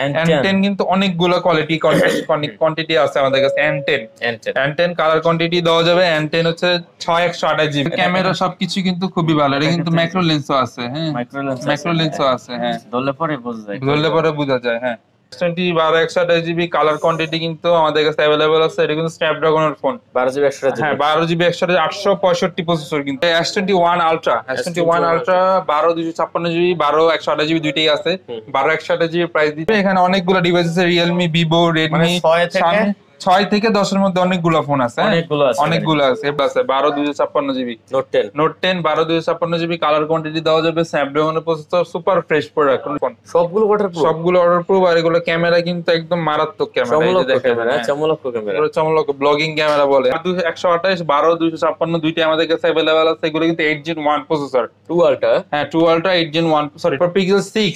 N10 কিন্তু অনেকগুলো quantity আছে আমাদের কাছে। N10 কালার কোয়ান্টিটি দেওয়া যাবে। N10 হচ্ছে 6128 GB ক্যামেরা, সবকিছু কিন্তু খুবই ভালো। এটা কিন্তু ম্যাক্রো লেন্সও আছে। হ্যাঁ, ম্যাক্রো লেন্সও আছে। হ্যাঁ, ধরলে পরে বোঝা যায়। হ্যাঁ, S20 12 128 GB কালার কোয়ান্টিটি কিন্তু আমাদের কাছে অ্যাভেলেবল আছে। এটা কিন্তু স্ন্যাপড্রাগনের ফোন, 12 GB 128 হ্যাঁ 12 GB 865 প্রসেসর। কিন্তু S21 আলট্রা 12 256 GB 128 GB দুইটাই আছে। 12 128 GB প্রাইস দিচ্ছে। এখানে অনেকগুলো ডিভাইস আছে, রিয়েলমি, ভিভো, রেডমি, 6 থেকে 10 এর মধ্যে অনেকগুলো ফোন আছে। অনেকগুলো আছে 12 256 GB note 10 12 256 GB colour quantity দেওয়া যাবে। স্ন্যাপড্রাগনের প্রসেসর, সুপার ফ্রেশ প্রোডাক্ট। সবগুলো ওয়াটারপ্রুফ আর এগুলো ক্যামেরা কিন্তু একদম মারাত্মক ক্যামেরা। এই যে দেখেন, চমলক ব্লগিং ক্যামেরা বলে। 128 12 256 দুইটাই আমাদের কাছে अवेलेबल আছে। এগুলো কিন্তু 8 Gen 1 প্রসেসর, 2 আলট্রা। হ্যাঁ 2 ultra 8 Gen 1 sorry pixel 6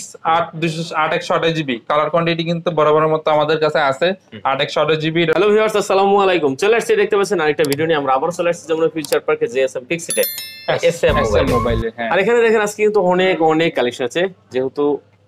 128 GB colour quantity কিন্তু বরাবরের মতো আমাদের কাছে আছে 128 GB। হ্যালো ভিউয়ার্স, আসসালামু আলাইকুম। চলে আসছে, দেখতে পাচ্ছেন আরেকটা ভিডিও নিয়ে। আমরা আবার চলে আসছি যমুনা ফিউচার পার্কে জেএসএম পিক্সিটে এসএম মোবাইলে। আর এখানে দেখেন আজকে কিন্তু অনেক কালেকশন আছে। যেহেতু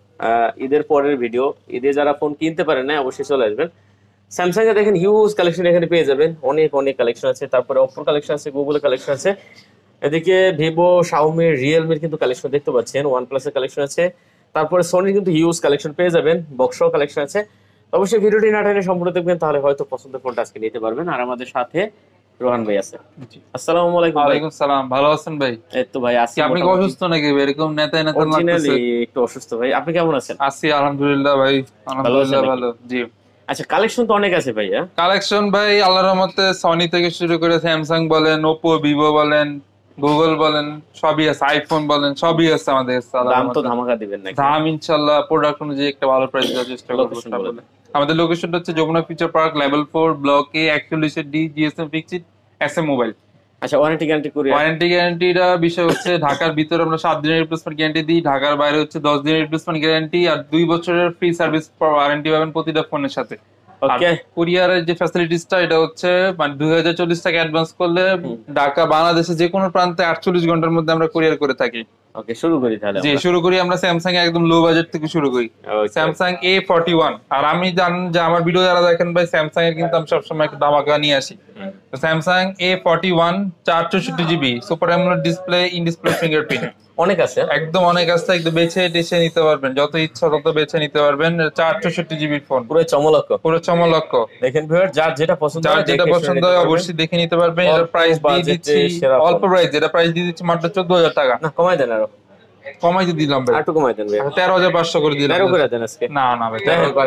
ঈদের পরের ভিডিও, ঈদে যারা ফোন কিনতে পারেন না অবশ্যই চলে আসবেন। স্যামসাং এ দেখেন হিউজ কালেকশন এখানে পেয়ে যাবেন। অনেক কালেকশন আছে। তারপরে অপোর কালেকশন আছে, গুগলের কালেকশন আছে। এদিকে ভিভো, শাওমি, রিয়েলমির কিন্তু কালেকশন দেখতে পাচ্ছেন। ওয়ানপ্লাসের কালেকশন আছে। তারপরে সোনির কিন্তু হিউজ কালেকশন পেয়ে যাবেন। বক্সও কালেকশন আছে। অবশ্যই ভিডিওটি না টেনে সম্পূর্ণ দেখবেন, তাহলে হয়তো পছন্দের ফোনটা আজকে নিতে পারবেন। আর আমাদের সাথে রোহান ভাই আছে। আসসালামু আলাইকুম। ওয়ালাইকুম সালাম। ভালো আছেন ভাই? এই তো ভাই আছি। আপনি কি অসুস্থ নাকি? এরকম নেতা লাগতেছে। একটু অসুস্থ ভাই। আপনি কেমন আছেন? আছি আলহামদুলিল্লাহ ভাই, আলহামদুলিল্লাহ ভালো। জি আচ্ছা, কালেকশন তো অনেক আছে ভাই। কালেকশন ভাই আল্লাহর রহমতে সনি থেকে শুরু করে স্যামসাং বলেন, ওপো, ভিভো বলেন, গুগল বলেন, সবই আছে। আইফোন বলেন, সবই আছে আমাদের কাছে। দাম তো ধামাকা দিবেন নাকি? দাম ইনশাআল্লাহ প্রোডাক্ট অনুযায়ী একটা ভালো প্রাইস দেওয়ার চেষ্টা করব। আমাদের লোকেশনটা হচ্ছে Jamuna future park, level 4, block A, 41D, GSM fixed, SM mobile. আচ্ছা, ওয়ারেন্টি গ্যারান্টিটা বিষয় হচ্ছে ঢাকার ভিতরে আমরা 7 দিনের রিপ্লেসমেন্ট গ্যারান্টি দিই। ঢাকার বাইরে হচ্ছে 10 দিনের রিপ্লেসমেন্ট গ্যারান্টি আর 2 বছরের ফ্রি সার্ভিস ওয়ারেন্টি পাবেন প্রতিটা ফোনের সাথে। ওকে, কুরিয়ারের যে ফ্যাসিলিটিসটা এটা হচ্ছে মানে 2040 টাকা অ্যাডভান্স করলে ঢাকা বাংলাদেশে যে কোনো প্রান্তে 48 ঘন্টার মধ্যে আমরা কুরিয়ার করে থাকি। ওকে, শুরু করি তাহলে। জি, শুরু করি আমরা স্যামসাং এর একদম লো বাজেট থেকে শুরু করি। Samsung A41। আর আমি জানেন যে আমার ভিডিও যারা দেখেন ভাই, স্যামসাং এর কিন্তু আমি সবসময় একটা ধামাকা নিয়ে আসি। Samsung A41 464 GB super AMOLED display, in display fingerprint. অনেক আছে, একদম অনেক আছে। একদম বেছে নিতে পারবেন, যত ইচ্ছা তত বেছে নিতে পারবেন। 464 GB ফোন, পুরো চমলক্ষ। দেখেন ভিউয়ার, যার যেটা পছন্দ হয় অবশ্যই দেখে নিতে পারবেন। এর প্রাইস দিয়ে দিচ্ছি অল্প প্রাইস, এটা প্রাইস দিয়ে দিচ্ছি মাত্র 14,000 টাকা। না, কমাই দেন, আরো কমাই দিলাম ভাই, একটু কমাই দেন ভাই। 13,500 করে দিলাম। 13 করে দেন আজকে। না ভাই,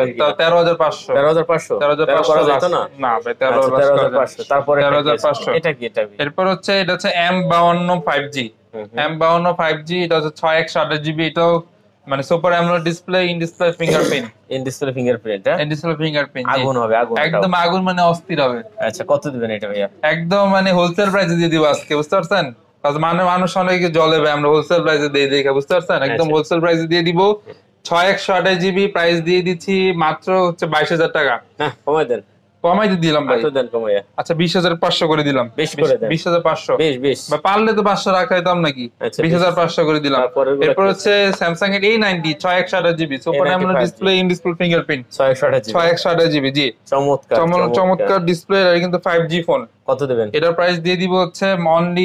13,500 করা যেত না। না ভাই, 13,500। তারপরে 13,500। এটা এরপর হচ্ছে এটা হচ্ছে M52 5G। M52 5G এটা হচ্ছে 6128 GB। এটাও মানে super AMOLED display, in display fingerprint. আগুন হবে, একদম আগুন, মানে অস্থির হবে। আচ্ছা, কত দিবেন এটা ভাইয়া? একদম মানে হোলসেল প্রাইসে দিয়ে দিব আজকে, বুঝতে পারছেন? মানুষ অনেকে জলে ভাই, আমরা হোলসেল প্রাইসে দিয়ে দিই, বুঝতে পারছেন? একদম হোলসেল প্রাইসে দিয়ে দিব। 6128 GB প্রাইস দিয়ে দিচ্ছি মাত্র হচ্ছে 22,000 টাকা। হ্যাঁ, কমাই দিলাম ভাই। আচ্ছা, 20,500 করে দিলাম। 20,500 বা পারলে তো 500 রাখা যেতাম নাকি। 20,500 করে দিলাম। এরপর হচ্ছে স্যামসাং এর A90 6128 GB super AMOLED display, in display fingerprint, 628 GB। জি, চমৎকার ডিসপ্লে। আর কিন্তু 5G ফোন। কত দেবেন? এটার প্রাইস দিয়ে দিব হচ্ছে অনলি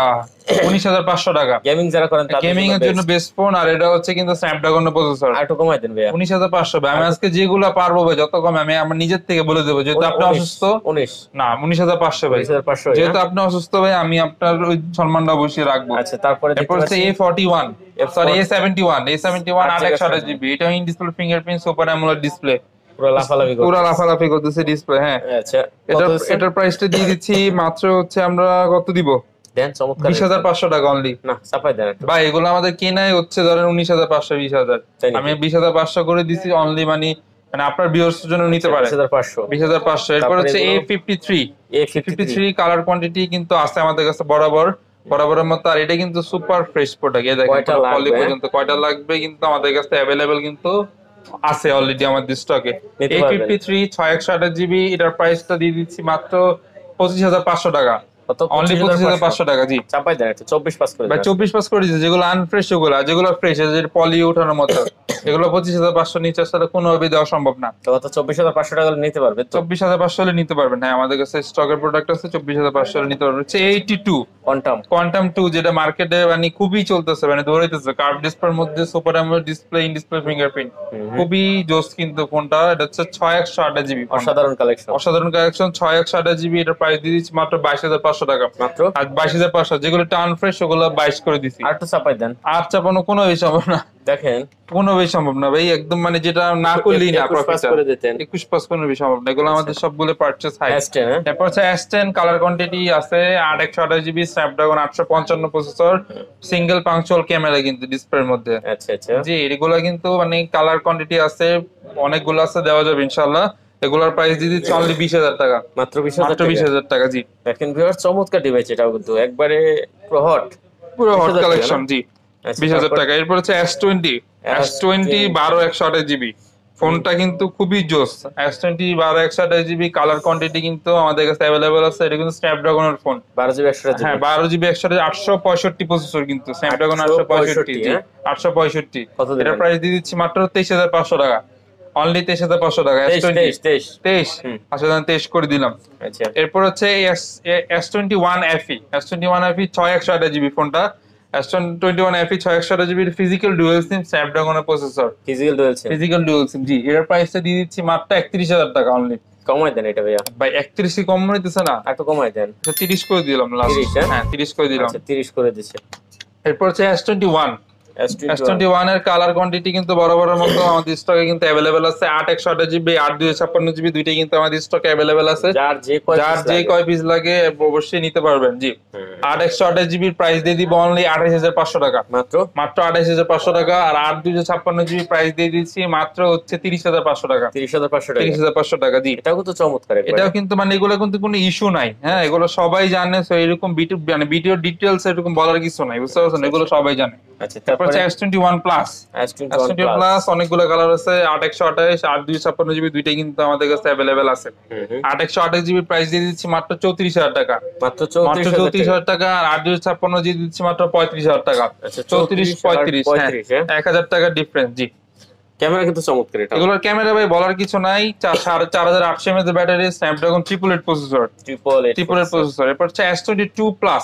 19,500 টাকা। গেমিং যারা করেন তাদের গেমিং এর জন্য বেস্ট ফোন। আর এটা হচ্ছে কিন্তু স্ন্যাপড্রাগনের প্রসেসর। একটু কমাই দেন ভাই। 19,500 ভাই। আমি আজকে যেগুলো পারবো ভাই যত কমে আমি আমার নিজের থেকে বলে দেবো। যেহেতু আপনি অসুস্থ, 19,500 ভাই। যেহেতু আপনি অসুস্থ ভাই, আমি আপনার ওই সম্মানটা অবশ্যই রাখবো। আচ্ছা, তারপরে হচ্ছে A41 সরি A71 828 GB। এটা in display fingerprint, super AMOLED display. পুরো লাফালাফি করতেছে ডিসপ্লে। হ্যাঁ, আচ্ছা, এটার প্রাইসটা দিয়ে দিচ্ছি মাত্র হচ্ছে আমরা কত দিব দেন? চমৎকার, 20,500 টাকা অনলি। না, চাপাই দেন ভাই। এগুলো আমাদের কেনাই হচ্ছে ধরেন 19,500 20,000। আমি 20,500 করে দিছি অনলি, মানে আপনার ভিউয়ার্স জন্য নিতে পারে 20,500। এরপর হচ্ছে A53 কালার কোয়ান্টিটি কিন্তু আছে আমাদের কাছে বরাবরের মতো। আর এটা কিন্তু সুপার ফ্রেশ প্রোডাক্ট। এই দেখেন পলি পর্যন্ত কয়টা লাগবে কিন্তু আমাদের কাছে अवेलेबल কিন্তু আছে অলরেডি আমাদের স্টকে। A53 6128 GB এটার প্রাইসটা দিয়ে দিচ্ছি মাত্র 25,500 টাকা। অনলি 25,500 টাকা। জি, চাপাই দেন, 24 পাস করে ভাই। 24 পাস করে দিয়েছে। যেগুলো আনফ্রেশ, যেগুলো ফ্রেশ, যেগুলো পলি ওঠানোর মতো এগুলো 25,500 নিচে আসলে কোনোভাবে দেওয়া সম্ভব না। তো 24,500 টাকা নিতে পারবে, 24,500 হলে নিতে পারবেন। হ্যাঁ, আমাদের কাছে স্টকের প্রোডাক্ট আছে, 24,500 হলে নিতে পারবেন। হচ্ছে 82 কোয়ান্টাম 2, যেটা মার্কেটে মানে খুবই চলতেছে, মানে দৌড়াইতেছে। কার্ভ ডিসপ্লের মধ্যে super AMOLED display, in display fingerprint, খুবই জোস কিন্তু ফোনটা। এটা হচ্ছে 6128GB, অসাধারণ কালেকশন, অসাধারণ কালেকশন। 6128GB, এটার প্রাইস দিয়ে দিচ্ছি মাত্র 22,500 টাকা মাত্র। আর 22,500 যেগুলো টার্ন ফ্রেশ ওগুলো 22 করে দিচ্ছি। আর একটু চাপাই দেন। আর চাপানো কোনো বেশি সম্ভব না, দেখেন কোনো বেশি সম্ভব না ভাই, একদম মানে যেটা না করলেই না। 21 কোনো বেশি সম্ভব না, এগুলো আমাদের সবগুলো পারচেজ হাই। তারপর হচ্ছে S10 কালার কোয়ান্টিটি আছে 8128GB, স্ন্যাপড্রাগন 855 প্রসেসর, সিঙ্গেল পাঞ্চুয়াল ক্যামেরা কিন্তু ডিসপ্লের মধ্যে। আচ্ছা আচ্ছা জি, এগুলো কিন্তু মানে কালার কোয়ান্টিটি আছে অনেকগুলো আছে, দেওয়া যাবে ইনশাআল্লাহ। এগুলোর প্রাইস দিয়ে দিচ্ছি অনলি 20,000 টাকা, মাত্র 20,000 টাকা। জি, দেখেন ভিউয়ার্স, চমৎকার ডিভাইস, এটাও কিন্তু একবারে পুরো হট কালেকশন। জি, 20,000 টাকা। এরপর হচ্ছে S20 12/128GB, ফোনটা কিন্তু খুবই জোস। S20 12/128GB কালার কোয়ান্টিটি কিন্তু আমাদের কাছে অ্যাভেলেবল আছে। এটা কিন্তু স্ন্যাপড্রাগনের ফোন, 12GB 128GB। হ্যাঁ, 12GB 865 প্রসেসর কিন্তু স্ন্যাপড্রাগন 865। 865 এটার প্রাইস দিয়ে দিচ্ছি মাত্র 23,500 টাকা, অনলি 23,500 টাকা। S23 আচ্ছা, 23 করে দিলাম। এরপর হচ্ছে S21 FE 6128GB ফোনটা। S21 FE 6128GB physical dual SIM, স্ন্যাপড্রাগনের প্রসেসর, ফিজিক্যাল ডুয়াল সিম। জি, এর প্রাইসটা দিয়ে দিচ্ছি মাত্র 31,000 টাকা অনলি। কমাই দেন এটা ভাইয়া, ভাই 31 কি কম হইতেছে না? একটু কমাই দেন। 30 করে দিলাম লাস্ট। হ্যাঁ, 30 করে দিলাম। আচ্ছা, 30 করে দিছে। এরপর হচ্ছে S21 এর কালার কোয়ান্টিটি কিন্তু বরাবরের মতো আমাদের স্টকে কিন্তু अवेलेबल আছে। 8128GB 8256GB দুইটাই কিন্তু আমাদের স্টকে अवेलेबल আছে। যার যে কয় পিস লাগে অবশ্যই নিতে পারবেন। জি, 8128GB এর প্রাইস দিয়ে দিব অনলি 28,500 টাকা, মাত্র 28,500 টাকা। আর 8256GB প্রাইস দিয়ে দিচ্ছি মাত্র হচ্ছে 30,500 টাকা, 30,500 টাকা। জি, এটাও কিন্তু চমৎকার, এটাও কিন্তু মানে এগুলো কিন্তু কোনো ইস্যু নাই। হ্যাঁ, এগুলো সবাই জানে। সো এরকম মানে ভিডিও ডিটেইলস এরকম বলার কিছু নাই, বুঝতে পারছেন? এগুলো সবাই জানে। আচ্ছা, তারপর S21 প্লাস অনেকগুলো কালার আছে, 8128 8256GB দুইটাই কিন্তু আমাদের কাছে अवेलेबल আছে। 8128GB প্রাইস দিয়ে দিচ্ছি মাত্র 34,000 টাকা, মাত্র 34,000 টাকা। আর 8256GB দিচ্ছি মাত্র 35,000 টাকা। 34 35, 1000 টাকা ডিফারেন্স। জি, ক্যামেরা কিন্তু চমৎকার। এটা এগুলোর ক্যামেরা ভাই বলার কিছু নাই। 4800 mAh এর ব্যাটারি, স্ন্যাপড্রাগন 888 প্রসেসর, 888 প্রসেসর। এরপর হচ্ছে S22 প্লাস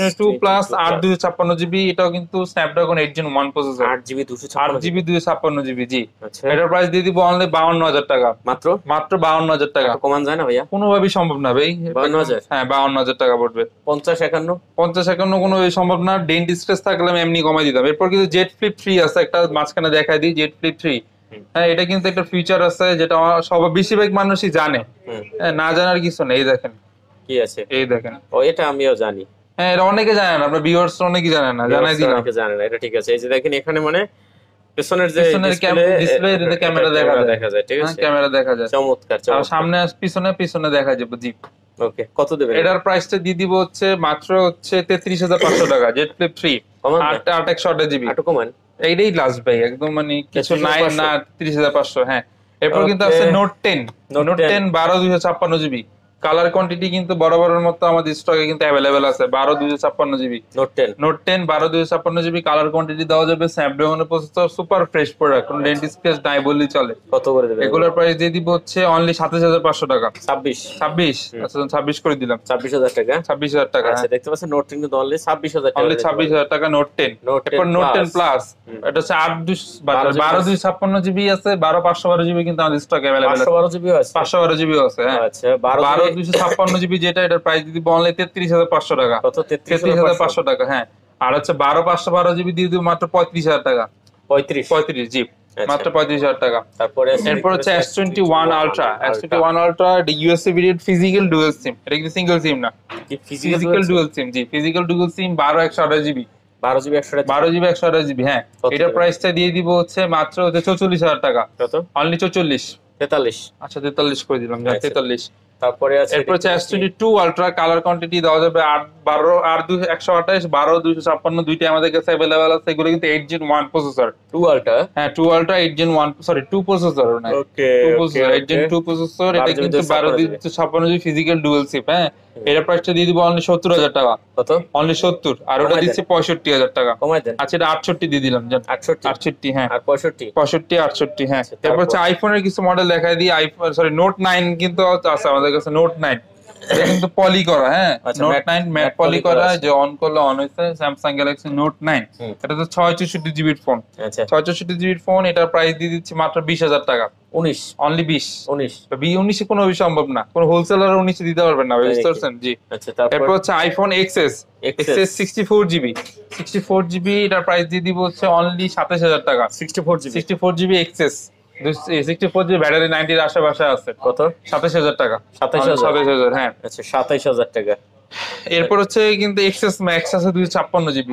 8256GB, এটাও কিন্তু Snapdragon 8 Gen 1 processor, 8GB 256GB। জি, এটার প্রাইস দিয়ে দিব অনলি 52,000 টাকা, মাত্র 52,000 টাকা। কমান যায় না ভাইয়া? কোনোভাবেই সম্ভব না ভাই। 52,000? হ্যাঁ, 52,000 টাকা পড়বে। 50-51 কোনোভাবেই সম্ভব না। ডেন্ট স্ক্র্যাচ থাকলে আমি এমনি কমাই দিতাম। এরপর কিন্তু জেড ফ্লিপ 3 আছে, একটা মাঝখানে দেখাই দিই, জেড ফ্লিপ 3। হ্যাঁ, এটা কিন্তু একটা ফিচার আছে যেটা সবাই বেশিরভাগ মানুষই জানে। না জানার কিছু নেই। এই দেখেন কি আছে, এই দেখেন। ও, এটা আমিও জানি। হ্যাঁ, এটা অনেকে জানে না, আপনার ভিউয়ার্স অনেকেই জানে না, জানাই দিলাম। অনেকে জানে না, এটা ঠিক আছে। এই যে দেখেন এখানে মানে পেছনের যে ডিসপ্লে ক্যামেরা দেখা যায়, ঠিক আছে? ক্যামেরা দেখা যায়, চমৎকার। আর সামনে পিছনে দেখা যাবে। জি, ওকে, কত দেবেন? এটার প্রাইসটা দিয়ে দিব হচ্ছে মাত্র হচ্ছে 33,500 টাকা। জেড ফ্লিপ 3 8128GB, একটু কমান। এইটাই লাস্ট ভাই, একদম মানে কিছু নাই না। 30,500। হ্যাঁ, এরপর কিন্তু আছে নোট 10 12/256GB কালার কোয়ান্টিটি কিন্তু বরাবরের মতো আমাদের স্টকে কিন্তু अवेलेबल আছে। 12/256GB note 10 12/256GB colour quantity দেওয়া যাবে। স্ন্যাপড্রাগনের প্রসেসর, সুপার ফ্রেশ প্রোডাক্ট, কোনো ডেন্ট স্ক্র্যাচ নাই বললেই চলে। কত করে দেবেন? এগুলোর প্রাইস দিয়ে দিব হচ্ছে অনলি 27,500 টাকা। 26 আচ্ছা, 26 করে দিলাম। 26,000 টাকা, 26,000 টাকা। আচ্ছা, দেখতে পাচ্ছেন নোট 10 কিন্তু অনলি 26,000 টাকা, অনলি 26,000 টাকা নোট 10। এরপর নোট 10 প্লাস, এটা হচ্ছে 12/256GB আছে, 12/512GB কিন্তু আমাদের স্টকে अवेलेबल আছে। 512GB আছে, 512GB আছে। হ্যাঁ, আচ্ছা, 12/256GB যেটা, এটার প্রাইস দিব অনলি 33,500 টাকা। কত? 33,500 টাকা। হ্যাঁ, আর হচ্ছে 12/512GB দিয়ে দিব মাত্র 35,000 টাকা। 35 জি, মাত্র 35,000 টাকা। এরপর হচ্ছে S21 Ultra এটা USB variant, physical dual SIM. এটা কিন্তু সিঙ্গেল সিম না, ফিজিক্যাল ডুয়াল সিম। জি, physical dual SIM 12/128GB 12GB 128GB। হ্যাঁ, এটার প্রাইসটা দিয়ে দিব হচ্ছে মাত্র 44,000 টাকা। কত? অনলি 44 43। আচ্ছা, 43 করে দিলাম। 43। তারপরে আছে এরপর হচ্ছে S22 আলট্রা, কালার কোয়ান্টিটি দেওয়া যাবে 8 12 আর 128 12 256 দুইটাই আমাদের কাছে अवेलेबल আছে। এগুলো কিন্তু 8 Gen 1 প্রসেসর। 2 আলট্রা, হ্যাঁ 2 আলট্রা 8 Gen 1 সরি 2 প্রসেসর না, ওকে 2 প্রসেসর 8 Gen 2 প্রসেসর। এটা কিন্তু 12 256 GB ফিজিক্যাল ডুয়াল সিপ। হ্যাঁ এর প্রাইসটা দিয়ে দিব অনলি 70000 টাকা। কত? অনলি 70। আর ওটা দিচ্ছি 65000 টাকা। কমাই দেন। আচ্ছা এটা 68 দিয়ে দিলাম জান। 68 হ্যাঁ। আর 65 68 হ্যাঁ। তারপর হচ্ছে আইফোনের কিছু মডেল দেখাই দিই। আইফোন সরি নোট 9 কিন্তু আছে আমাদের কাছে। নোট 9 এটা কিন্তু পলি করা। হ্যাঁ নোট 9 ম্যাট পলি করা, যে অন করলে অন হইছে। স্যামসাং গ্যালাক্সি নোট 9 এটা তো 664 জিবির ফোন। আচ্ছা 664 জিবির ফোন, এটার প্রাইস দিয়ে দিচ্ছি মাত্র 20000 টাকা। 19 অনলি 20 19 কোনো সম্ভব না, কোনো হোলসেলার 19 দিতে পারবেন না, বুঝতে পারছেন? জি। আচ্ছা তারপর হচ্ছে আইফোন XS 64 জিবি এটার প্রাইস দিয়ে দিব হচ্ছে অনলি 27000 টাকা। 64 জিবি XS 64 জিবি ব্যাটারি 90 এর আশেপাশে আছে। কত? 27000 টাকা। 27000 হ্যাঁ। আচ্ছা 27000 টাকা। এরপর হচ্ছে কিন্তু XS Max আছে 256 জিবি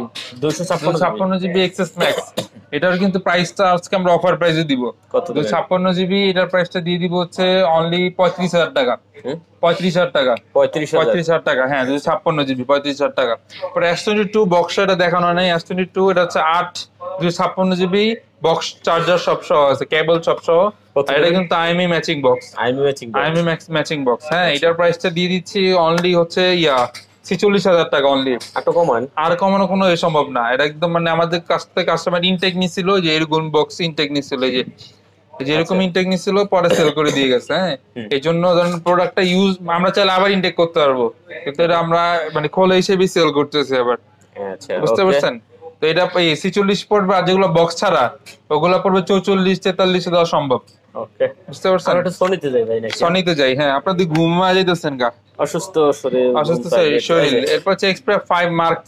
256 জিবি XS Max। এটার কিন্তু প্রাইসটা আজকে আমরা অফার প্রাইসে দিব। কত? 256 জিবি এটার প্রাইসটা দিয়ে দিব হচ্ছে অনলি 35000 টাকা। 35000 টাকা। 35000 টাকা হ্যাঁ 256 জিবি 35000 টাকা। পরে S22 বক্স এটা দেখানো নাই। S22 এটা হচ্ছে 8 256 জিবি বক্স, চার্জার সব সহ আছে, কেবল সব সহ। এটা কিন্তু IMEI matching box. IMEI matching box হ্যাঁ। এটার প্রাইসটা দিয়ে দিচ্ছি অনলি হচ্ছে 46000 টাকা অনলি। আর কমানো কোনো সম্ভব না। এটা একদম মানে আমাদের কাছ থেকে কাস্টমার ইনটেক নিছিল, যে এরকম বক্স ইনটেক নিছিল, যে যেরকম ইনটেক নিছিল পরে সেল করে দিয়ে গেছে। হ্যাঁ এই জন্য ধরেন প্রোডাক্টটা ইউজ আমরা চাইলে আবার ইনটেক করতে পারবো, কিন্তু এটা আমরা মানে খোলা হিসেবে সেল করতেছি আবার। আচ্ছা বুঝতে পারছেন? তো এটা 46 পড়বে, আর যেগুলো বক্স ছাড়া ওগুলো পড়বে 44 43 দেওয়া সম্ভব। ওকে বুঝতে পারছেন? আমরা সনিতে যাই ভাই, নাকি সনিতে যাই? হ্যাঁ আপনাদের ঘুমা যাইতেছেন গা, অসুস্থ শরীর। এরপর হচ্ছে Xperia 5 Mark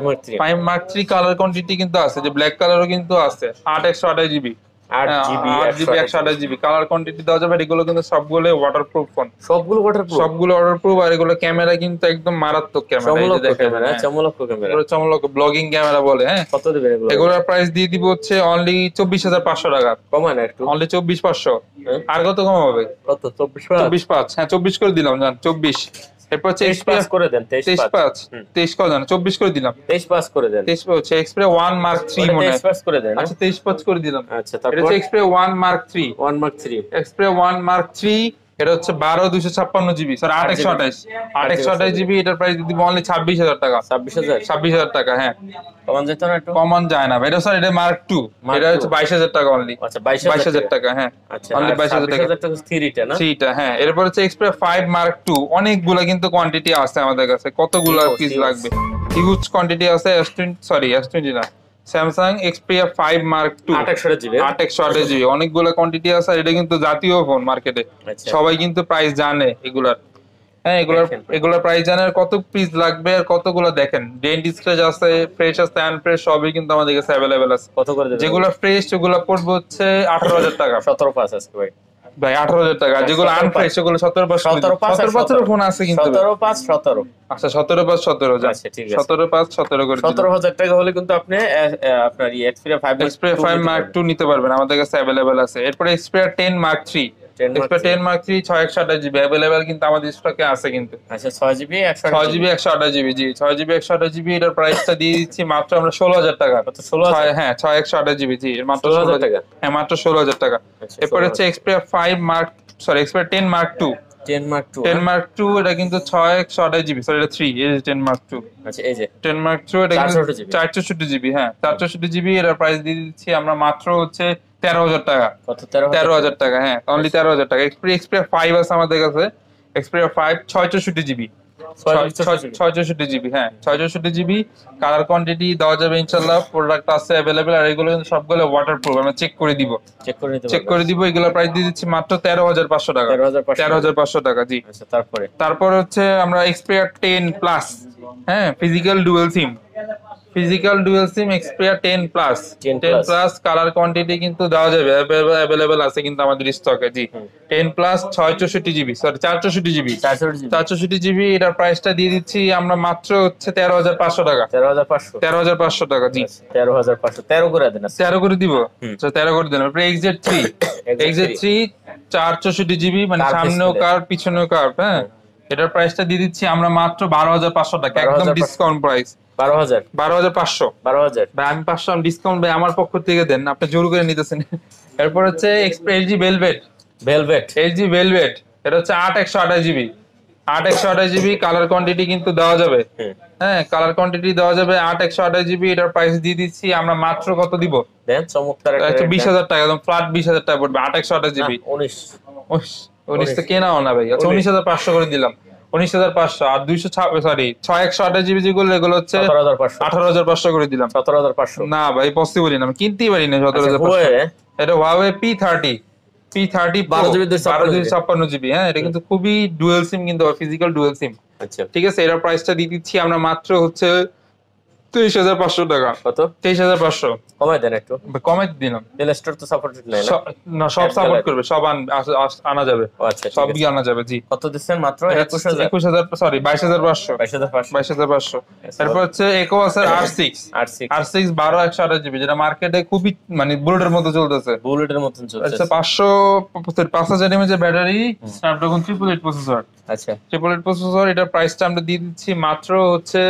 3 কালার কোয়ান্টিটি কিন্তু আছে, যে ব্ল্যাক কালারও কিন্তু আছে। 8 128 GB 8 GB 128 GB colour quantity দেওয়া যাবে। এগুলো কিন্তু সবগুলো ওয়াটারপ্রুফ ফোন, সবগুলো ওয়াটারপ্রুফ। আর এগুলো ক্যামেরা কিন্তু একদম মারাত্মক ক্যামেরা, এই যে দেখেন চমলক ব্লগিং ক্যামেরা বলে। হ্যাঁ কত দিবেন এগুলো? এগুলোর প্রাইস দিয়ে দিব হচ্ছে অনলি 24500 টাকা। কমান একটু, অনলি 24500। আর কত কম হবে? কত? 24500 হ্যাঁ 24 করে দিলাম জান, 24। এরপর হচ্ছে Xperia করে দেন 23 করে দেন, 24 করে দিলাম, 23 করে দেন। 23 হচ্ছে Xperia 1 Mark 3 মনে হয় 23 করে দেন। আচ্ছা 23 করে দিলাম। আচ্ছা তারপর এটা হচ্ছে Xperia 1 Mark 3 Xperia 1 Mark 3 এটা হচ্ছে 12 256 জিবি স্যার 8 128 জিবি। এটার প্রাইস দিব অনলি 26000 টাকা। 26000 টাকা হ্যাঁ। কমান যেত না একটু? কমান যায় না এটা স্যার, এটা Mark 2 এটা হচ্ছে 22000 টাকা অনলি। আচ্ছা 22000 টাকা হ্যাঁ অনলি 22000 টাকা 3টা না? 3টা হ্যাঁ। এরপর হচ্ছে Xperia 5 Mark 2 অনেকগুলা কিন্তু কোয়ান্টিটি আছে আমাদের কাছে। কতগুলা পিস লাগবে? হিউজ কোয়ান্টিটি আছে। S20 না, স্যামসাং Xperia 5 Mark 2 8 জিবি অনেকগুলো কোয়ান্টিটি আছে। এটা কিন্তু জাতীয় ফোন মার্কেটে, সবাই কিন্তু প্রাইস জানে এগুলার। হ্যাঁ এগুলার প্রাইস জানে। আর কত পিস লাগবে আর কতগুলো দেখেন, ডেন্ট স্ক্র্যাচ আছে, ফ্রেশ আছে, আনফ্রেশ সবই কিন্তু আমাদের কাছে अवेलेबल আছে। কত করে দেবেন? যেগুলো ফ্রেশ সেগুলো পড়বে হচ্ছে 18000 টাকা। 17.5 আজকে ভাই 18000 টাকা। যেগুলো আনফ্রেশ সেগুলো 17.5 ফোন আছে কিন্তু 17.5 আচ্ছা 17.5 আচ্ছা ঠিক আছে 17.5 করে 17000 টাকা হলে কিন্তু আপনি আপনার Xperia 5 Mark 2 নিতে পারবেন, আমাদের কাছে अवेलेबल আছে। এরপর Xperia 10 Mark 3 Xperia 10 Mark 3 628 GB available কিন্তু আমাদের স্টকে আছে কিন্তু। আচ্ছা 6 জিবি 128 জিবি জি 6 জিবি 128 জিবি এটার প্রাইসটা দিয়ে দিচ্ছি মাত্র আমরা 16000 টাকা। কত? 16000 হ্যাঁ 6 128 জিবি জি মাত্র 16000 টাকা হ্যাঁ মাত্র 16000 টাকা। এরপর হচ্ছে Xperia 10 Mark 2 10 Mark 2 এটা কিন্তু 6 128 জিবি সরি এটা 3 এই যে 10 Mark 2 আচ্ছা এই যে 10 Mark 2 এটা 464 জিবি হ্যাঁ 464 জিবি এর প্রাইস দিয়ে দিচ্ছি আমরা মাত্র হচ্ছে 13000 টাকা। কত? 13000 টাকা হ্যাঁ অনলি 13000 টাকা। Xperia 5 আছে আমাদের কাছে Xperia 5 664 জিবি 664 জিবি হ্যাঁ 664 জিবি কালার কোয়ান্টিটি দেওয়া যাবে ইনশাআল্লাহ। প্রোডাক্ট আছে अवेलेबल আর এগুলো কিন্তু সবগুলো ওয়াটারপ্রুফ, আমরা চেক করে দিব এগুলোর প্রাইস দিয়ে দিচ্ছি মাত্র 13500 টাকা 13500 টাকা জি। আচ্ছা তারপর হচ্ছে আমরা Xperia 10 প্লাস হ্যাঁ physical dual SIM Xperia 10 plus colour quantity কিন্তু দেওয়া যাবে अवेलेबल আছে কিন্তু আমাদের স্টকে জি। 10 প্লাস 664 জিবি সরি 464 জিবি এটার প্রাইসটা দিয়ে দিচ্ছি আমরা মাত্র হচ্ছে 13500 টাকা 13500 টাকা জি 13500 13 করে দেন 13 করে দিব আচ্ছা 13 করে দেন। তারপরে XZ3 464 GB, মানে সামনেও কার্ভ পিছনেও কার্ভ। হ্যাঁ, এটার প্রাইসটা দিয়ে দিচ্ছি আমরা মাত্র 12,500 টাকা, একদম ডিসকাউন্ট প্রাইস। 12,500 ভাই আমি 500 ডিসকাউন্ট ভাই আমার পক্ষ থেকে দেন, আপনি জোর করে নিতেছেন। এরপর হচ্ছে LG ভেলভেট, এটা হচ্ছে 8/128 GB, 8/128 GB কালার কোয়ান্টিটি কিন্তু দেওয়া যাবে। হ্যাঁ, কালার কোয়ান্টিটি দেওয়া যাবে 8/128 GB। এটার প্রাইস দিয়ে দিচ্ছি আমরা মাত্র কত দিব দেন, চমৎকার একটা 20,000 টাকা, একদম ফ্ল্যাট 20,000 টাকা পড়বে। 8/128 GB 19 তো কেনাও না ভাই। আচ্ছা 19,500 করে দিলাম, 19,500। আর 6/128 GB যেগুলো, এগুলো হচ্ছে 18,500 করে দিলাম। 17,500 না ভাই পসিবলই না, আমি কিনতেই পারি না 17,500। এটা Huawei P30 12/256 GB। হ্যাঁ, এটা কিন্তু খুবই ডুয়াল সিম, কিন্তু ফিজিক্যাল ডুয়াল সিম। আচ্ছা ঠিক আছে, এটার প্রাইসটা দিয়ে দিচ্ছি আমরা মাত্র হচ্ছে 23,500 টাকা। কত? 23,500 কমাই দেন একটু। কমাই দিলাম। প্লে স্টোর তো সাপোর্টেড নাই না, সব সাপোর্ট করবে, সব আনা যাবে। আচ্ছা, সবই আনা যাবে। জি, কত দিচ্ছেন? মাত্র 21,000 সরি 22,500। 22,500। তারপর হচ্ছে Ecoacer R6 12/128 GB, যেটা মার্কেটে খুবই মানে বুলেটের মতো চলতেছে। বুলেটের মতন চলতেছে। 5,000 mAh এর ব্যাটারি, স্ন্যাপড্রাগন 888 প্রসেসর। আচ্ছা 888 প্রসেসর। এটার প্রাইসটা আমরা দিয়ে দিচ্ছি মাত্র হচ্ছে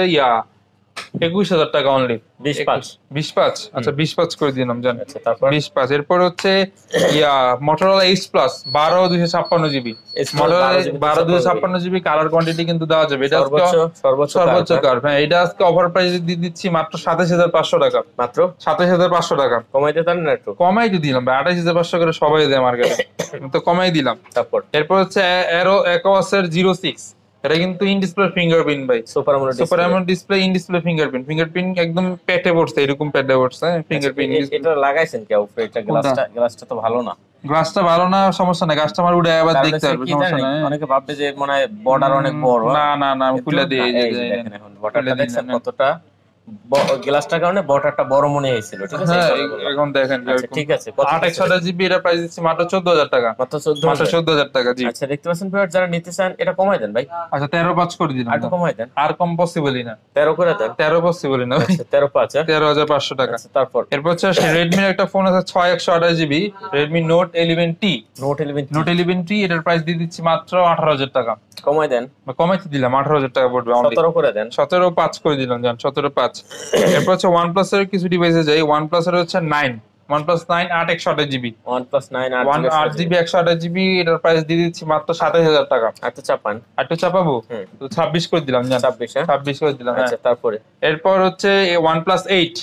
21,000 টাকা অনলি। 20,500 আচ্ছা 20,500 করে দিলাম জান। আচ্ছা তারপর 20,500। এরপর হচ্ছে Motorola Edge Plus 12/256 GB, Motorola 12/256 GB colour quantity কিন্তু দেওয়া যাবে। এটা সর্বোচ্চ কার্ভ। হ্যাঁ, এটা আজকে অফার প্রাইসে দিয়ে দিচ্ছি মাত্র 27,500 টাকা, মাত্র 27,500 টাকা। কমাই দিতেন না একটু? কমাই দিলাম ভাই, 28,500 করে সবাই দেয় মার্কেটে, তো কমাই দিলাম। এরপর হচ্ছে Ecoacer 06, এটা কিন্তু ইন ডিসপ্লে ফিঙ্গারপ্রিন্ট ভাই, super AMOLED display, in display fingerprint একদম পেটে পড়ছে, এরকম পেটে পড়ছে। ফিঙ্গারপ্রিন্ট এটা লাগাইছেন কি উপরে? এটা গ্লাসটা তো ভালো না। গ্লাসটা ভালো না, সমস্যা নাই, কাস্টমার উড়ে আবার দেখতে পারবে, সমস্যা নাই। অনেকে ভাববে যে মনে হয় বর্ডার অনেক বড়। না আমি খুলে দিই। এই যে দেখেন এখন বর্ডারটা দেখছেন কতটা, গ্লাসটার কারণে বর্ডারটা বড় মনে হয়েছিল। ঠিক আছে, এখন দেখেন ঠিক আছে। 8/128 GB এর প্রাইস দিচ্ছি মাত্র 14,000 টাকা, মাত্র 14,000 টাকা। জি আচ্ছা, দেখতে পাচ্ছেন ভিউয়ার, যারা নিতে চান এটা কমাই দেন ভাই। আচ্ছা 13,500 করে দিলাম। আর কমাই দেন, আর কম পসিবলই না। 13 করে দেন। 13 পসিবলই না। আচ্ছা 13,500 13,500 টাকা। তারপর এরপর হচ্ছে Redmi এর একটা ফোন আছে 6/128 GB, Redmi Note 11T। Note 11T এটার প্রাইস দিয়ে দিচ্ছি মাত্র 18,000 টাকা। কমাই দেন। কমাইতে দিলাম, 18,000 টাকা পড়বে। 17 করে দেন। 17,500 করে দিলাম জান, 17,500। এরপর হচ্ছে OnePlus এর কিছু ডিভাইসে যাই। OnePlus এর হচ্ছে OnePlus 9 8/128 GB, OnePlus 9 8GB 128 GB। এটার প্রাইস দিয়ে দিচ্ছি মাত্র 27,000 টাকা। একটু চাপাবো তো 26 করে দিলাম জান, 26 করে দিলাম। আচ্ছা তারপরে এরপর হচ্ছে OnePlus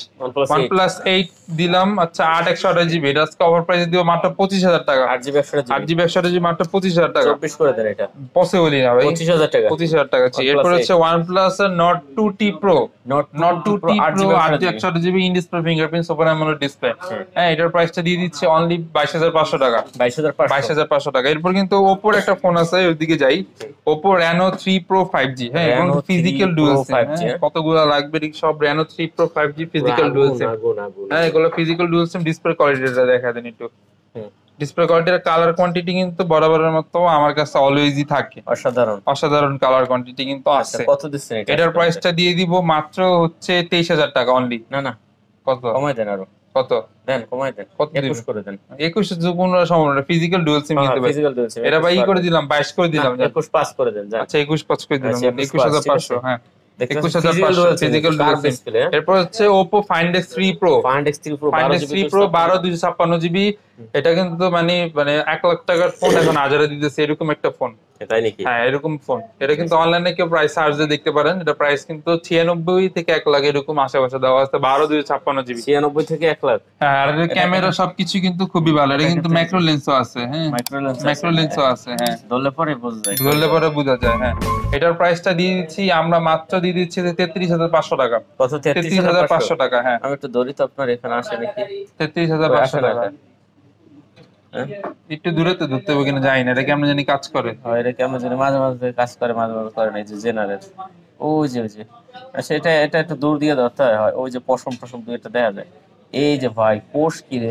8 দিলাম। আচ্ছা 8/128 GB, এটা আজকে অফার প্রাইসে দিব মাত্র 25,000 টাকা। 8GB 128 GB মাত্র 25,000 টাকা। 24 করে দেন। এটা পসিবলই না ভাই, 25,000 টাকা। 25,000 টাকা। এরপর হচ্ছে OnePlus Nord 2T Pro, Nord 2T Pro 8/128 GB in display fingerprint super AMOLED display. হ্যাঁ, এটার প্রাইসটা দিয়ে দিচ্ছে অনলি 22,500 টাকা, 22,500 টাকা। এরপর কিন্তু Oppo এর একটা ফোন আছে, ওইদিকে যাই। Oppo Reno 3 Pro 5G। হ্যাঁ, এবং ফিজিক্যাল ডুয়াল সিম। কতগুলো লাগবে সব Reno 3 Pro 5G physical dual SIM. হ্যাঁ, এগুলো ফিজিক্যাল ডুয়াল সিম। ডিসপ্লে কোয়ালিটিটা দেখা দেন একটু। ডিসপ্লে কোয়ালিটির কালার কোয়ান্টিটি কিন্তু বরাবরের মতো আমার কাছে অলওয়েজই থাকে, অসাধারণ কালার কোয়ান্টিটি কিন্তু আছে। কত দিচ্ছেন এটা? এটার প্রাইসটা দিয়ে দিব মাত্র হচ্ছে 23,000 টাকা অনলি। না কত কমাই দেন? আরো কত দেন, কমাই দেন। 21 করে দেন। 21 কোনো সমস্যা, ফিজিক্যাল ডুয়াল সিম কিন্তু ভাই। এটা ভাই করে দিলাম, 22 করে দিলাম। 21,500 করে দেন। আচ্ছা 21,500 করে দিলাম, 21,500। হ্যাঁ 21,500 ফিজিক্যাল ডুয়াল সিম। এরপর হচ্ছে Oppo Find X3 Pro 12/256 GB। এটা কিন্তু মানে 1 লাখ টাকার ফোন এখন হাজারে দিতেছে, এরকম একটা ফোন। তাই নাকি? হ্যাঁ, এরকম ফোন। এটা কিন্তু অনলাইনে কেউ প্রাইস সার্চ দিয়ে দেখতে পারেন। এটা প্রাইস কিন্তু 96 থেকে 1 লাখ এরকম আশেপাশে দেওয়া আছে। 12/256 GB, 96 থেকে 1 লাখ। হ্যাঁ, আর এর ক্যামেরা সবকিছু কিন্তু খুবই ভালো। এটা কিন্তু ম্যাক্রো লেন্সও আছে। হ্যাঁ, ম্যাক্রো লেন্সও আছে। হ্যাঁ, ধরলে পরে বোঝা যায়। হ্যাঁ, এটার প্রাইসটা দিয়ে দিচ্ছি আমরা মাত্র দিয়ে দিচ্ছি 33,500 টাকা। কত? 33,500 টাকা। হ্যাঁ, আমি একটু ধরি তো, আপনার এখানে আসে নাকি? 33,500 টাকা। একটু দূরে তো ধরতে হবে কিনা জানি না, এটা কেমন জানি কাজ করে। এটা কেমন জানি মাঝে মাঝে কাজ করে, মাঝে মাঝে করে না। এই যে জেনারেল, ওই যে আচ্ছা, এটা একটু দূর দিয়ে ধরতে হয়। ওই যে পশম দুইটা দেখা যায়। এই যে ভাই কোষ কিরে,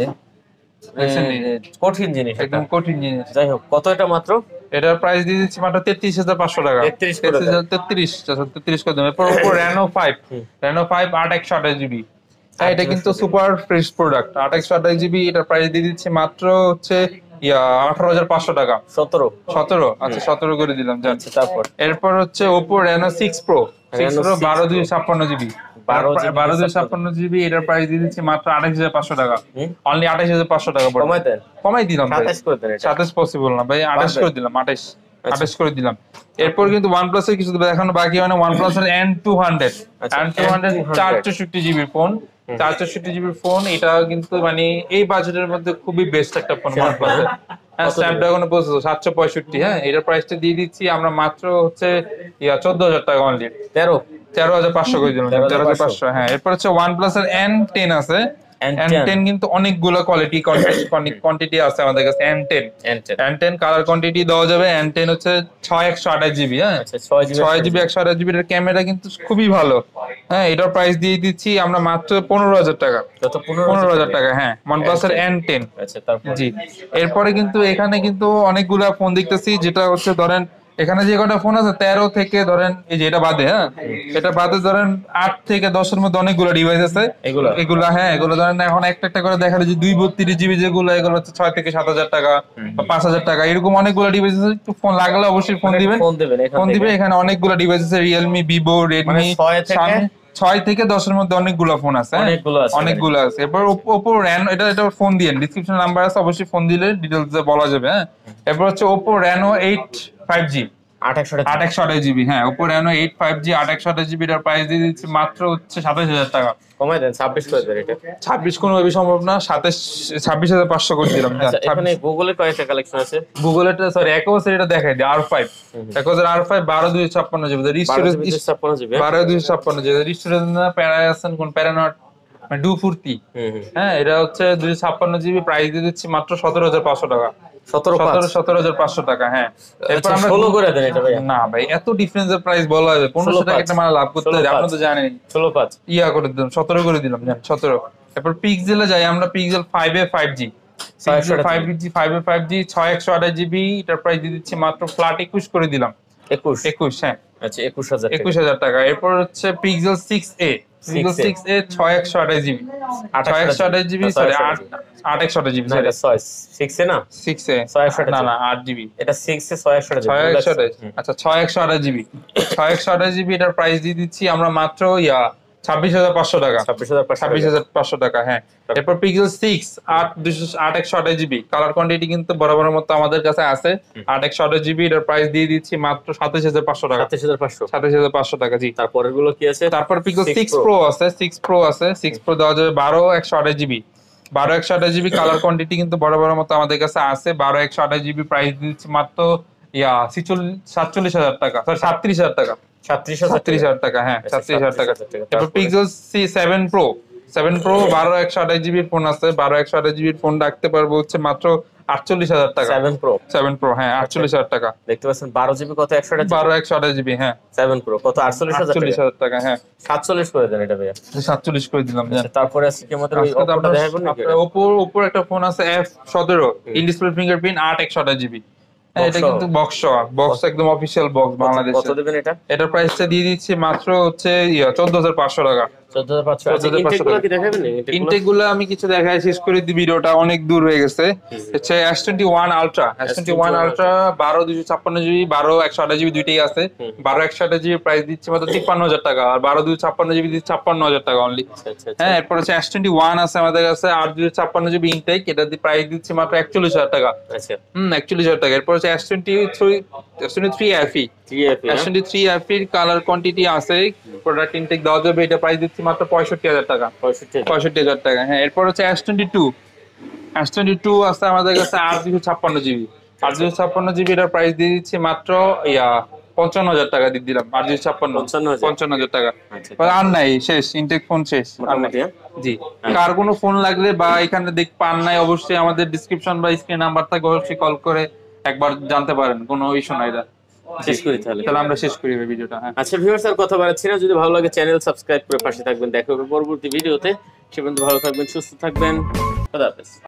কঠিন জিনিস, একদম কঠিন জিনিস। যাই হোক, কত এটা? মাত্র এটার প্রাইস দিয়ে দিচ্ছি মাত্র 33,500 টাকা। 33 করে দেবেন। এরপর Reno 5 8/128 GB। এটা কিন্তু সুপার ফ্রেশ প্রোডাক্ট, 8/128 GB। এটার প্রাইস দিয়ে দিচ্ছি মাত্র হচ্ছে 18,500 টাকা। 17 আচ্ছা 17 করে দিলাম। আচ্ছা তারপর এরপর হচ্ছে Oppo Reno 6 Pro 12/256 GB 12/256 GB, এটার প্রাইস দিয়ে দিচ্ছি মাত্র 28,500 টাকা। অনলি 28,500 টাকা কমাই দিলাম ভাই। 27 পসিবল না ভাই, 28 করে দিলাম। 28 করে দিলাম। এরপর কিন্তু OnePlus এর কিছু দেখানো বাকি হয় না। OnePlus এর N200 464 GB phone, 464 GB phone. এটা কিন্তু মানে এই বাজেটের মধ্যে খুবই বেস্ট একটা ফোন OnePlus এর। হ্যাঁ, স্ন্যাপড্রাগনের প্রসেসর 765। হ্যাঁ, এটার প্রাইসটা দিয়ে দিচ্ছি আমরা মাত্র হচ্ছে 14,000 টাকা অনলি। 13,500 করে দিলাম। 13,500। হ্যাঁ, এরপর হচ্ছে OnePlus এর N10 আছে। N10 কিন্তু অনেকগুলো কোয়ান্টিটি আছে আমাদের কাছে। N10 কালার কোয়ান্টিটি দেওয়া যাবে। N10 হচ্ছে 6/128 GB। হ্যাঁ, 6GB 128 GB এর ক্যামেরা কিন্তু খুবই ভালো। হ্যাঁ, এটার প্রাইস দিয়ে দিচ্ছি আমরা মাত্র 15,000 টাকা। 15,000 টাকা। হ্যাঁ, OnePlus এর N10। আচ্ছা তারপর জি। এরপরে কিন্তু এখানে কিন্তু অনেকগুলা ফোন দেখতেছি, যেটা হচ্ছে ধরেন এখানে যে কটা ফোন আছে 13 থেকে ধরেন এই যে এটা বাদে, হ্যাঁ এটা বাদে ধরেন 8 থেকে 10 এর মধ্যে অনেকগুলো ডিভাইস আছে। এগুলা হ্যাঁ, এগুলো ধরেন এখন একটা করে দেখালে যে 232 GB যেগুলো, এগুলো হচ্ছে 6 থেকে 7,000 টাকা বা 5,000 টাকা, এরকম অনেকগুলো ডিভাইস আছে। একটু ফোন লাগলে অবশ্যই ফোন দিবেন। এখানে অনেকগুলো ডিভাইস আছে, Realme, Vivo, Redmi, 6 থেকে 10 এর মধ্যে অনেকগুলো ফোন আছে। অনেকগুলো আছে। এরপর Oppo Reno, এটা ফোন দিয়ে ডিসক্রিপশন নাম্বার আছে, অবশ্যই ফোন দিলে ডিটেইলস বলা যাবে। হ্যাঁ, এরপর হচ্ছে Oppo Reno 8 5G 8/128 GB। হ্যাঁ, Oppo Reno 8 5G 8/128 GB এর প্রাইস দিয়ে দিচ্ছি মাত্র হচ্ছে 27,000 টাকা। কমাই দেন 26 করে দেন। এটা 26 কোনোভাবে সম্ভব না। 26,500 করে দিলাম। আচ্ছা, এখানে গুগলের কয়টা কালেকশন আছে? গুগলের সরি Aquos এটা দেখাই দিই। R5 Aquos এর R5 12/256 GB 12/256 GB রিস্টোরেশন না প্যারায় আছেন কোন প্যারানট মানে ডু ফুর্তি। হ্যাঁ, এটা হচ্ছে 256 GB, প্রাইস দিয়ে দিচ্ছি মাত্র 17,500 টাকা। 17,500 টাকা। হ্যাঁ, এরপর আমরা 16 করে দেন এটা ভাই। না ভাই, এত ডিফারেন্সের প্রাইস বলা হবে। 1500 টাকা একটা মাল লাভ করতে হবে, আপনি তো জানেন। 16.5 করে দিলাম, 17 করে দিলাম। জান 17। এরপর পিক্সেলে যাই আমরা। Pixel 5 A 5G 5G 6/128 GB, এটার প্রাইস দিয়ে দিচ্ছি মাত্র ফ্ল্যাট 21 করে দিলাম। 21 হ্যাঁ। আচ্ছা 21,000 টাকা। এরপর হচ্ছে pixel 6a 6/128 GB 6/128 GB sorry 8/128 GB sorry 6 A না 6a 6/128 না 8 GB এটা 6 এ 6/128 আচ্ছা 6/128 GB 6/128 GB এটার প্রাইস দিয়ে দিচ্ছি আমরা মাত্র 26,500 টাকা। 26,500 টাকা। হ্যাঁ, এরপর পিক্সেল 6 8/128 GB কালার কোয়ান্টিটি কিন্তু বরাবরের মতো আমাদের কাছে আছে। 8/128 GB এটার প্রাইস দিয়ে দিচ্ছি মাত্র 27,500 টাকা। 27,500 টাকা। জি। তারপরের গুলো কি আছে? তারপর পিক্সেল 6 Pro আছে। 6 Pro দেওয়া যাবে 12/128 GB 12/128 GB কালার কোয়ান্টিটি কিন্তু বরাবরের মতো আমাদের কাছে আছে। 12/128 GB প্রাইস দিচ্ছি মাত্র 47,000 টাকা সরি 37,000 টাকা। 37,000 টাকা। হ্যাঁ, 37,000 টাকা। তারপর পিক্সেল 7 Pro 12/128 GB ফোন আছে। 12/128 GB ফোন রাখতে পারবো হচ্ছে মাত্র 48,000 টাকা। 7 Pro হ্যাঁ 48,000 টাকা। দেখতে পাচ্ছেন 12 GB কত? 128 GB। হ্যাঁ, 7 Pro কত? 48,000 টাকা। হ্যাঁ, 47 করে দেন এটা ভাইয়া। 47 করে দিলাম। তারপরে আছে কি আমাদের ওই Oppo দেখাবো নাকি? Oppo একটা ফোন আছে F17 in display fingerprint 8/128 GB। এটা কিন্তু বক্স একদম অফিশিয়াল বক্স বাংলাদেশে। কত দিবেন এটা? এটার প্রাইসটা দিয়ে দিচ্ছি মাত্র হচ্ছে 14,500 টাকা। 14,500। ইনটেক গুলো আমি কিছু দেখাই শেষ করে দিই, ভিডিওটা অনেক দূর হয়ে গেছে। হচ্ছে S21 Ultra 12/256 GB 12/128 GB দুইটাই আছে। 12/128 GB প্রাইস দিচ্ছি মাত্র 53,000 টাকা, আর 12/256 GB দিচ্ছি 56,000 টাকা অনলি। হ্যাঁ, এরপর হচ্ছে S21 আছে আমাদের কাছে 8/256 GB ইনটেক, এটা দিয়ে প্রাইস দিচ্ছি মাত্র 41,000 টাকা। আচ্ছা 41,000 টাকা। এরপর হচ্ছে S23 FE S23 FE colour quantity আছে, প্রোডাক্ট ইনটেক দেওয়া যাবে। এটা প্রাইস দিচ্ছি মাত্র 65,000 টাকা। 65,000 টাকা। হ্যাঁ, এরপর হচ্ছে S22 আছে আমাদের কাছে 8/256 GB 8/256 GB এটার প্রাইস দিয়ে দিচ্ছি মাত্র 55,000 টাকা দিয়ে দিলাম। 8/256 টাকা। আর নাই, শেষ ইনটেক ফোন শেষ। জি, কার কোনো ফোন লাগলে বা এখানে পান নাই, অবশ্যই আমাদের ডিসক্রিপশন বা স্ক্রিন নাম্বার থাকে, অবশ্যই কল করে একবার জানতে পারেন। কোনো ইস্যু নাই। শেষ করি তাহলে আমরা শেষ করি ভিডিওটা। হ্যাঁ, আচ্ছা ভিউয়ার্স, আর কথা বাড়াচ্ছি না। যদি ভালো লাগে চ্যানেল সাবস্ক্রাইব করে পাশে থাকবেন। দেখা হবে পরবর্তী ভিডিওতে। সে পর্যন্ত ভালো থাকবেন, সুস্থ থাকবেন। খোদা হাফেজ।